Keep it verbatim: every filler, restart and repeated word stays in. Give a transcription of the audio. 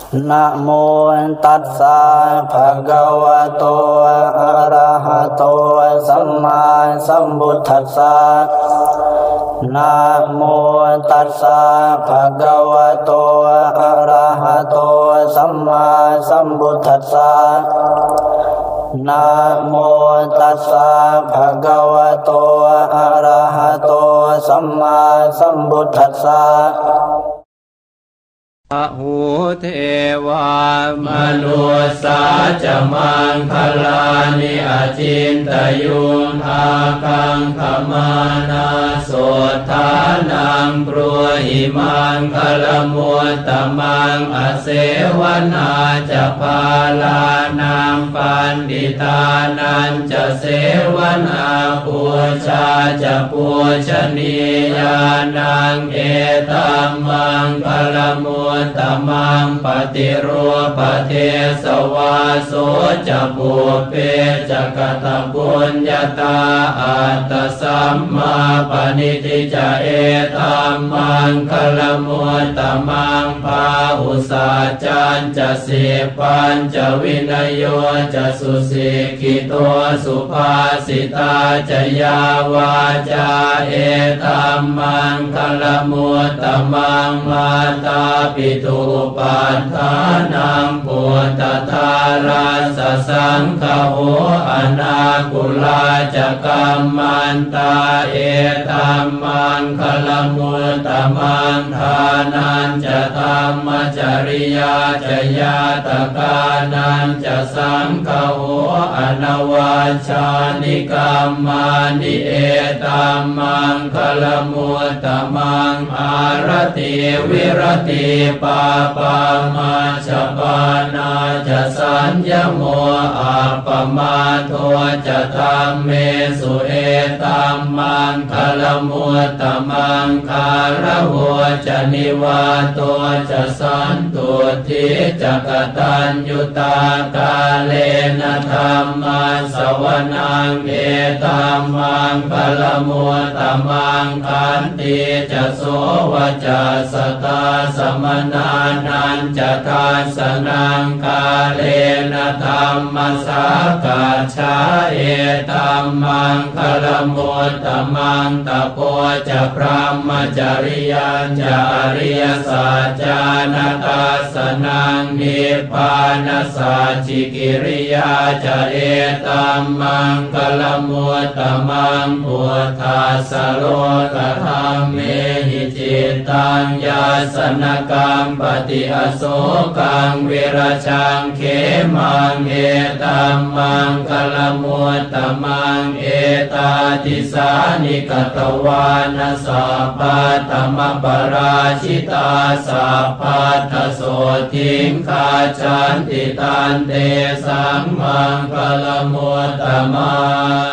นะโมตัสสะภะคะวะโตอะระหะโตสัมมาสัมพุทธัสสะนะโมตัสสะภะคะวะโตอะระหะโตสัมมาสัมพุทธัสสะนะโมตัสสะภะคะวะโตอะระหะโตสัมมาสัมพุทธัสสะอหูเทวามนุสาจะมังคลานิอจินตยุนอาคังขมานาโสธานังปรัวหิมังคลมัวตมังอเสวนาจะพาลานังปันดิตานันจะเสวนาปูชาจะปูชนียานังเอตัมมังคลมัวตมังปฏิรูปเทสวาโสจะบุเปจะกตบุญญาตาอัตตสัมมาปณิทิจะเอตัมมังคลมัวตมังภาอุสาจันจะสิปัญจะวินโยจะสุสิกิโตสุภาสิตาจะยาวาจาเอตัมมังคลมัวตมังมาตาปิตุปัฏฐานังปุตตตาราสสังฆโหอนาคุลาจะกัมมันตาเอตัมมังคลมุตตมังทานันจะธรรมจริยาจะญาตกานันจะสังฆโหอนวัชชานิกัมมานิเอตัมมังคลมุตตมังอารติวิรติปาปามาชปานาจะสัญญโมอัปปมาโทจะธรรมเมสุเอตัมมังคลมุตตมังคารโหจะนิวาโตจะสันตุทิจะกตัญญูตากาเลนะธรรมาสวนังเอตัมมังคลมุตตมังคันติจะโสวจะสตาสมนานันจะทานสนังกาเลนะธรรมสากาชาเอตัมมังคลมุตตมังตะโพจะพรหมจริยัญจะอริยสัจจานาตาสนังนิพพานสัจจิกิริยาจะเอตัมมังคลมุตตมังพุทธัสสะโลกธรรมเมหิจิตตังยาสนกัมปติอโศกังวิราชังเขมังเอตัมมังคลมุตตมังเอตาติสานิกตวานะสัพพะธรรมปราชิตาสัพพัทธโสทิงคาชันติตันเตสังมังคลมุตตมัง